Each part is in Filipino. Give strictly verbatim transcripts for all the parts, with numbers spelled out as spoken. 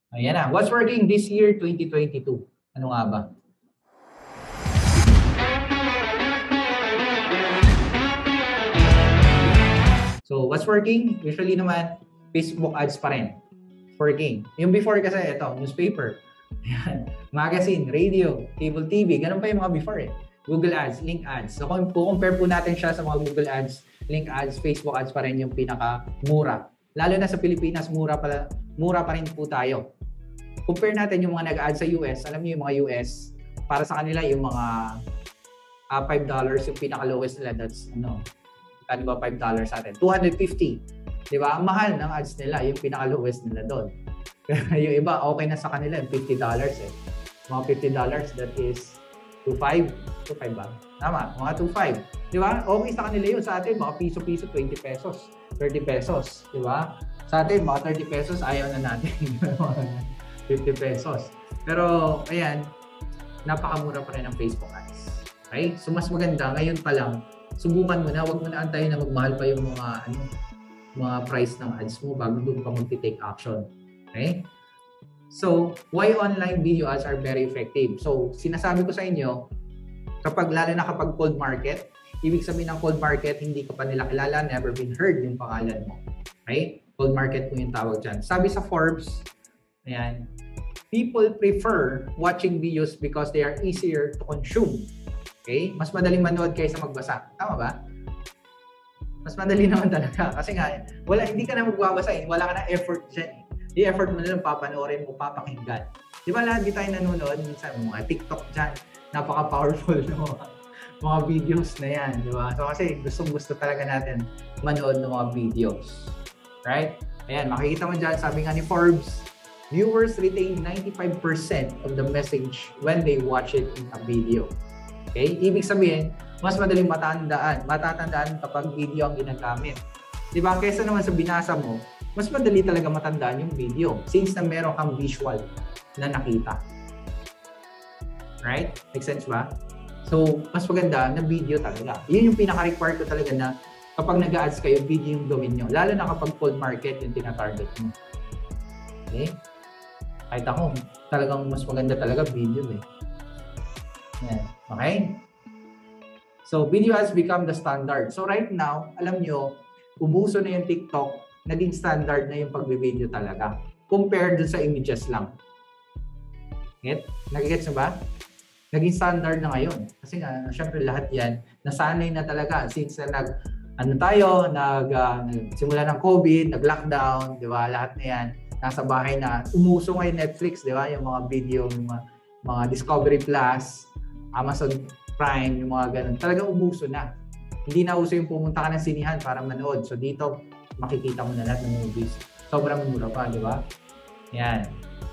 Ayan na. What's working this year, twenty twenty-two? Ano nga ba? So, what's working? Usually naman, Facebook ads pa rin. Working. Yung before kasi, ito, newspaper. Magazine, radio, cable T V. Ganun pa yung mga before eh. Google ads, link ads. So, kung compare po natin siya sa mga Google ads, link ads, Facebook ads pa rin yung pinaka-mura. Lalo na sa Pilipinas, mura pa, mura pa rin po tayo. Compare natin yung mga nag-ads sa U S. Alam niyo yung mga U S, para sa kanila yung mga uh, five dollars yung pinaka-lowest nila. That's, ano, ano ba five dollars sa atin? two hundred fifty. Diba? Ang mahal ng ads nila, yung pinaka-lowest nila doon. Yung iba, okay na sa kanila, yung fifty dollars eh. Mga fifty dollars, that is two five. two five ba? Tama, mga two five. Diba? Okay sa kanila yun. Sa atin, mga piso-piso, twenty pesos, thirty pesos. Diba? Sa atin, mga thirty pesos, ayaw na natin. fifty pesos. Pero, ayan, napakamura pa rin ng Facebook ads. Okay? So, mas maganda, ngayon pa lang, subukan mo na, huwag mo na antayin na magmahal pa yung mga, ano, mga price ng ads mo bago doon ka mag-take action. Okay? So, why online video ads are very effective? So, sinasabi ko sa inyo, kapag lalo na kapag cold market, ibig sabihin ng cold market, hindi ka pa nila kilala, never been heard yung pangalan mo. Okay? Cold market mo yung tawag dyan. Sabi sa Forbes, ayan, people prefer watching videos because they are easier to consume. Okay? Mas madaling manood kaysa magbasa. Tama ba? Mas madali naman talaga. Kasi nga, wala, hindi ka na magbabasa eh. Wala ka na effort dyan. Yung effort mo na lang papanoorin mo, papakinggan. Di ba lahat di tayo nanonood? Minsan, mga TikTok dyan. Napaka-powerful ng mga, mga videos na yan. Di ba? So kasi gusto-gusto talaga natin manood ng mga videos. Right? Ayan, makikita mo dyan, sabi nga ni Forbes, viewers retain ninety-five percent of the message when they watch it in a video. Okay? Ibig sabihin, mas madaling matandaan, matatandaan kapag video ang ginagamit. Di ba? Kaysa naman sa binasa mo, mas madali talaga matandaan yung video since na meron kang visual na nakita. Right? Make sense ba? So, mas maganda na video talaga. Yun yung pinaka-require ko talaga na kapag nag-ads kayo, video yung gawin nyo. Lalo na kapag cold market yung tina-target mo. Okay? Kahit ako, talagang mas maganda talaga video eh. Yan. Okay? So, video has become the standard. So, right now, alam nyo, umuso na yung TikTok, naging standard na yung pagbe-video talaga. Compared dun sa images lang. Get? Nagigets nyo ba? Naging standard na ngayon. Kasi nga, syempre lahat yan, nasanay na talaga. Since na nag, ano tayo, nag, uh, simula ng COVID, nag-lockdown, di ba? Lahat na yan, nasa bahay na. Umuso ngayon Netflix, di ba? Yung mga video, yung mga, mga Discovery Plus, Amazon Prime, yung mga ganun. Talagang umuso na. Hindi na uso yung pumunta ka ng sinihan para manood. So dito, makikita mo na lahat ng movies. Sobrang mura pa, di ba? Yan.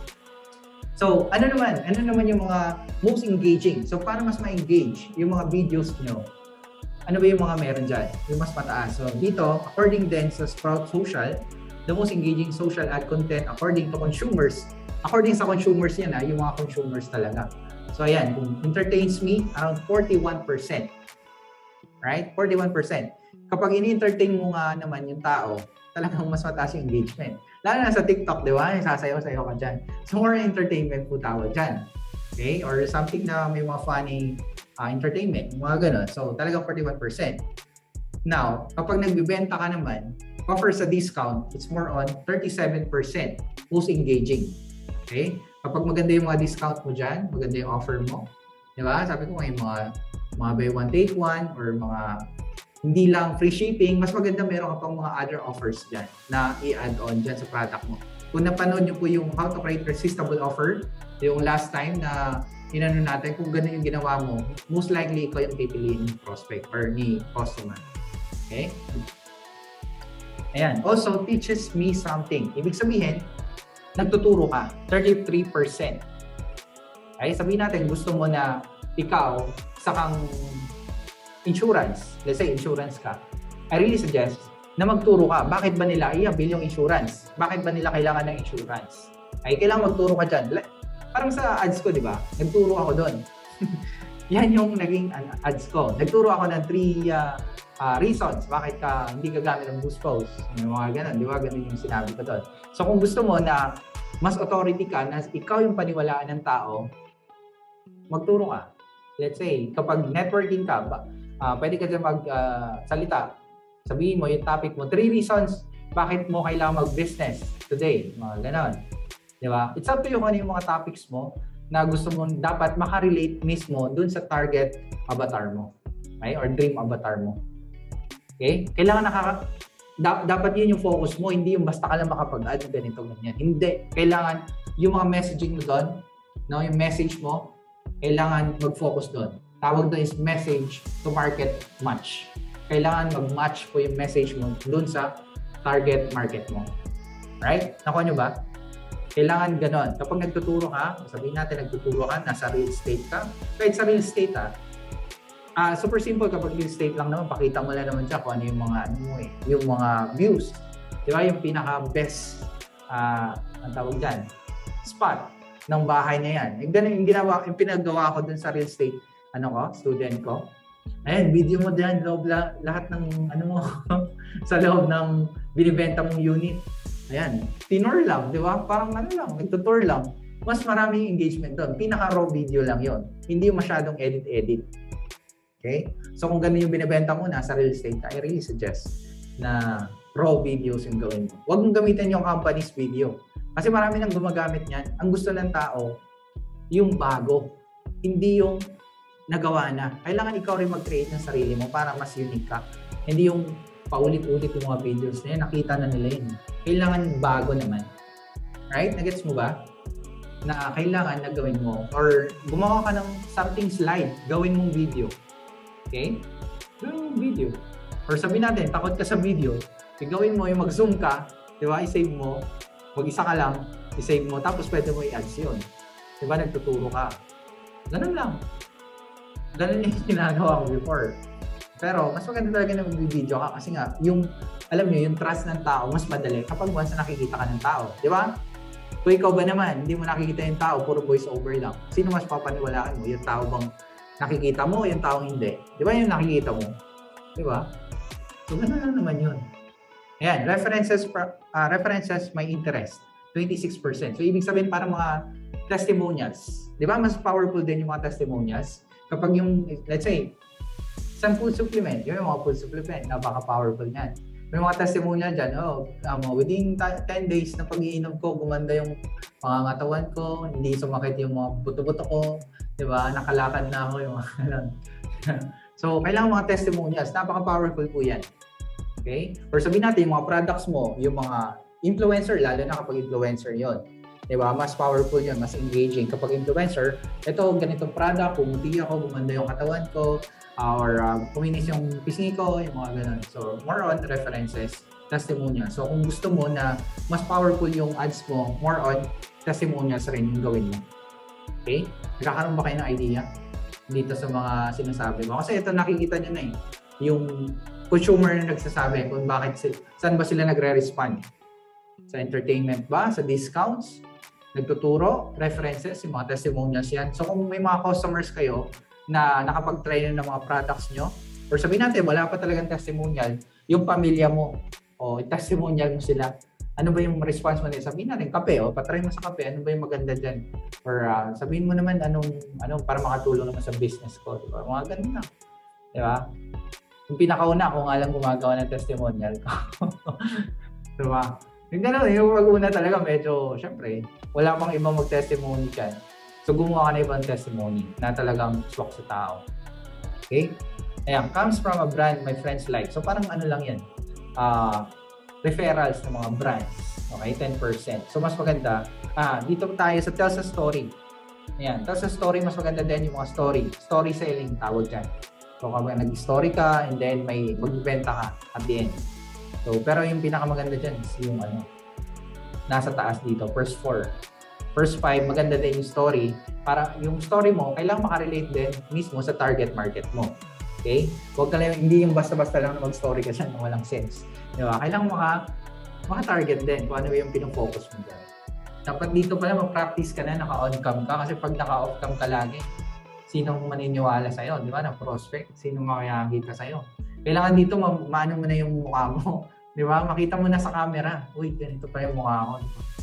So, ano naman? Ano naman yung mga most engaging? So, para mas ma-engage yung mga videos nyo, ano ba yung mga meron dyan? Yung mas mataas. So, dito, according din sa Sprout Social, the most engaging social ad content according to consumers. According sa consumers yan, ha, yung mga consumers talaga. So, ayan, kung entertains me, around forty-one percent. Right? forty-one percent. Kapag ini-entertain mo nga naman yung tao, talagang mas mataas yung engagement. Lalo na sa TikTok, di ba? Sasayaw-sayaw ka dyan. So, more entertainment po tawag dyan. Okay? Or something na may mga funny uh, entertainment. Mga ganun. So, talagang forty-one percent. Now, kapag nagbibenta ka naman, offer sa discount, it's more on thirty-seven percent. Most engaging. Okay? Kapag maganda yung mga discount mo dyan, maganda yung offer mo. Di ba? Sabi ko may mga, mga buy one, take one, or mga hindi lang free shipping, mas maganda meron ka pang mga other offers dyan na i-add on dyan sa product mo. Kung napanood nyo po yung How to Create Irresistible Offer, yung last time na inano natin, kung ganun yung ginawa mo, most likely ikaw yung pipiliin ni prospect or ni customer. Okay? Ayan. Also, teaches me something. Ibig sabihin, nagtuturo ka, thirty-three percent. Okay? Sabihin natin, gusto mo na ikaw, sa kang insurance, let's say insurance ka, I really suggest na magturo ka. Bakit ba nila i-avail yung insurance? Bakit ba nila kailangan ng insurance? Ay, kailangan magturo ka dyan. Parang sa ads ko, di ba? Nagturo ako doon. Yan yung naging ads ko. Nagturo ako ng three uh, uh, reasons bakit ka hindi gagamit ng boost post. Yung mga ganun, di ba? Ganun yung sinabi ko doon. So kung gusto mo na mas authority ka na ikaw yung paniwalaan ng tao, magturo ka. Let's say, kapag networking ka, uh, pwede ka dyan magsalita. Uh, Sabihin mo yung topic mo, three reasons bakit mo kailangan mag-business today. Mga ganon. Di ba? It's up to you kung ano yung mga topics mo na gusto mo dapat makarelate mismo dun sa target avatar mo. Okay? Or dream avatar mo. Okay? Kailangan nakaka... Da- dapat yun yung focus mo, hindi yung basta ka lang makapag-add ng ganito, ganyan. Hindi. Kailangan yung mga messaging mo doon, no, yung message mo, kailangan mag-focus doon. Tawag doon is message to market match. Kailangan mag-match po yung message mo doon sa target market mo. Right? Nakuha nyo ba? Kailangan ganon. Kapag nagtuturo ka, sabihin natin nagtuturo ka, nasa real estate ka, kahit sa real estate ha, uh, super simple kapag real estate lang naman, pakita mo lang naman siya kung ano yung mga, ano mo eh, yung mga views. Di ba? Yung pinaka-best, uh, ang tawag dyan, spot ng bahay na yan. Yung, ganun, yung, ginawa, yung pinagawa ko dun sa real estate, ano ko, student ko. Ayan, video mo dyan, loob la, lahat ng, ano mo, sa loob ng binibenta mong unit. Ayan, tinor lang, di ba? Parang ano lang, nagtutour lang. Mas maraming engagement doon. Pinaka-raw video lang yon. Hindi yung masyadong edit-edit. Okay? So kung ganun yung binibenta mo, nasa real estate, I really suggest na raw videos yung gawin mo. Huwag mong gamitin yung company's video. Kasi marami nang gumagamit niyan. Ang gusto ng tao, yung bago. Hindi yung nagawa na. Kailangan ikaw rin mag-create ng sarili mo para mas unique ka. Hindi yung paulit-ulit yung mga videos na yun. Nakita na nila yun. Kailangan bago naman. Right? Nagets mo ba? Na kailangan na gawin mo. Or gumawa ka ng something slide. Gawin mong video. Okay? Gawin mong video. Or sabihin natin, takot ka sa video. Gawin mo yung mag-zoom ka. Di ba? I-save mo. Mag-isa ka lang. I-save mo. Tapos pwede mo i-ads yun. Di ba? Nagtuturo ka. Ganun lang. Ganun yung ginagawa ko before. Pero mas maganda talaga na mag-video ka kasi nga, yung, alam nyo, yung trust ng tao, mas madali kapag once na nakikita ka ng tao. Di ba? Kung ikaw ba naman, hindi mo nakikita yung tao, puro voice over lang. Sino mas papaniwalaan mo? Yung tao bang nakikita mo, yung tao hindi? Di ba yung nakikita mo? Di ba? So, gano'n lang naman yun. Ayan, references, uh, references my interest, twenty-six percent. So, ibig sabihin para mga testimonials. Di ba? Mas powerful din yung mga testimonials. Kapag yung, let's say, isang food supplement, yung mga food supplement, napaka-powerful niyan. May mga testimonial dyan, oh, um, within ten days na pag-iinom ko, gumanda yung pangangatawan ko, hindi sumakit yung mga buto-buto ko, di ba? Nakalakad na ako yung mga So, kailangan mga testimonials, napaka-powerful po yan. Okay? Or sabihin natin, yung mga products mo, yung mga influencer, lalo na kapag influencer yon. Diba? Mas powerful yun, mas engaging. Kapag influencer, ito, ganitong product, pumuti ako, gumanda yung katawan ko, uh, or uh, kuminis yung pisngi ko, yung mga ganun. So, more on references, testimonials. So, kung gusto mo na mas powerful yung ads mo, more on testimonials rin yung gawin mo. Okay? Nagkakaroon ba kayo ng idea dito sa mga sinasabi mo? Kasi ito, nakikita nyo na eh. Yung consumer na nagsasabi kung bakit, saan ba sila nagre-respond? Sa entertainment ba? Sa discounts? Nagtuturo, references, yung mga testimonials yan. So kung may mga customers kayo na nakapag-try na ng mga products nyo, or sabihin natin, wala pa talagang testimonial, yung pamilya mo, o testimonial mo sila, ano ba yung response mo nila? Sabihin natin, kape, o patry mo sa kape, ano ba yung maganda dyan? Or uh, sabihin mo naman, anong, anong para makatulong naman sa business ko, diba? Mga ganun lang. Diba? Yung pinakauna, kung alam gumagawa ng testimonial ko. Diba? Yung gano'n, yung pag-una talaga medyo, syempre, wala pang ibang mag-testimony dyan. So, gumawa ka na ibang testimony na talagang swak sa tao. Okay? Ayan, comes from a brand my friends like. So, parang ano lang yan. Uh, referrals ng mga brands. Okay? ten percent. So, mas maganda. Ah, dito tayo sa tells a story. Ayan, tells a story, mas maganda din yung mga story. Story selling, tawag dyan. So, kapag nag-story ka, and then may magbibenta ka at the end. So, pero yung pinakamaganda dyan is yung ano, nasa taas dito, first four. First five, maganda din yung story. Para yung story mo, kailangan makarelate din mismo sa target market mo. Okay? Huwag ka lang, hindi yung basta-basta lang na mag-story ka dyan na walang sense. Di ba? Kailangan maka, maka-target din kung ano yung pinofocus mo dyan. Dapat dito pala mag-practice ka na, naka-on-cam ka. Kasi pag naka-off-cam ka lagi, sinong maniniwala sa'yo? Di ba? Na prospect, sinong makakita sa'yo? Kailangan dito, ma- maano mo na yung mukha mo. Di ba? Makita mo na sa camera. Uy, ganito pa yung mukha ko.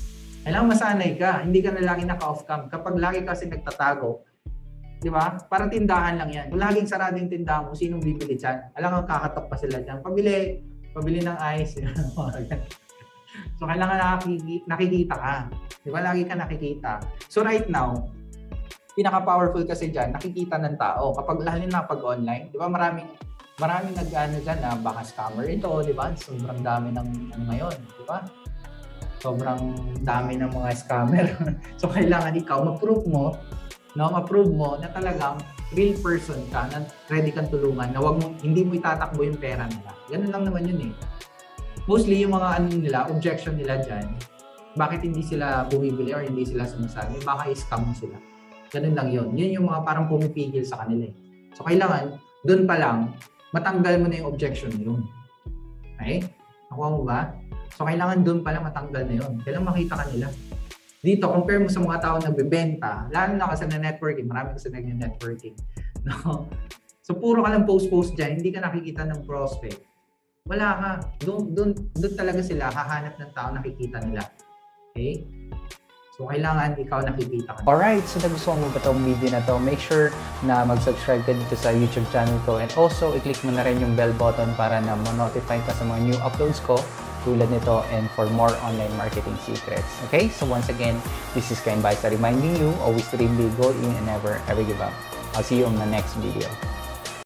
Kailangan masanay ka. Hindi ka na lagi naka-off cam. Kapag lagi kasi nagtatago, di ba? Parang tindahan lang yan. Kung laging sarado yung tindahan mo, sinong bibili dyan? Alam nga, kakatok pa sila dyan. Pabili. Pabili ng ice. So, kailangan nakikita, nakikita ka. Di ba? Lagi ka nakikita. So, right now, pinaka-powerful kasi dyan, nakikita ng tao. Kapag lalo na pag online, di ba? Maraming, maraming nag-ano dyan na baka scammer ito, di ba? Sobrang dami ng ano ngayon, di ba? Sobrang dami ng mga scammer. So, kailangan ikaw, ma-prove mo, no? Ma-prove mo na talagang real person ka, na ready kang tulungan, na wag mo, hindi mo itatakbo yung pera nila. Ganun lang naman yun eh. Mostly yung mga ano nila, objection nila dyan, bakit hindi sila bumibili or hindi sila sumasabi, baka i-scam mo sila. Ganun lang yun. Yun yung mga parang pumipigil sa kanila eh. So, kailangan, dun pa lang, matanggal mo na yung objection yun. Okay? Nakuha mo ba? So, kailangan dun pa lang matanggal na yun. Kailangan makita ka nila. Dito, compare mo sa mga tao na nagbebenta, lalo na kasi na networking, marami kasi nag-networking. No? So, puro ka lang post-post dyan, hindi ka nakikita ng prospect. Wala ka. Doon, doon, doon talaga sila hahanap ng tao, nakikita nila. Okay? So, kailangan ikaw nakikita ka. Alright, so nagustuhan mo ba itong video na to? Make sure na mag-subscribe ka dito sa YouTube channel ko and also i-click mo na rin yung bell button para na ma-notify ka sa mga new uploads ko tulad nito and for more online marketing secrets. Okay? So once again, this is Ken Baisa reminding you, always dream big, go in and never ever give up. I'll see you on the next video.